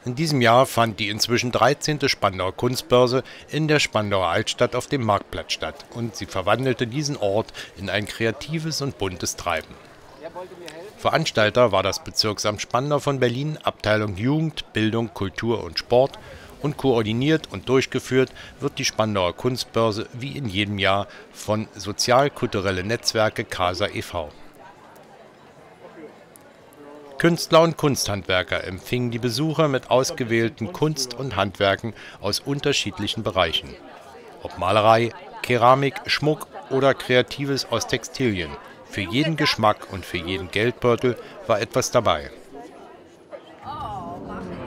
In diesem Jahr fand die inzwischen 13. Spandauer Kunstbörse in der Spandauer Altstadt auf dem Marktplatz statt und sie verwandelte diesen Ort in ein kreatives und buntes Treiben. Veranstalter war das Bezirksamt Spandau von Berlin, Abteilung Jugend, Bildung, Kultur und Sport, und koordiniert und durchgeführt wird die Spandauer Kunstbörse wie in jedem Jahr von Sozial-Kulturelle Netzwerke CASA e.V. Künstler und Kunsthandwerker empfingen die Besucher mit ausgewählten Kunst und Handwerken aus unterschiedlichen Bereichen. Ob Malerei, Keramik, Schmuck oder Kreatives aus Textilien. Für jeden Geschmack und für jeden Geldbeutel war etwas dabei.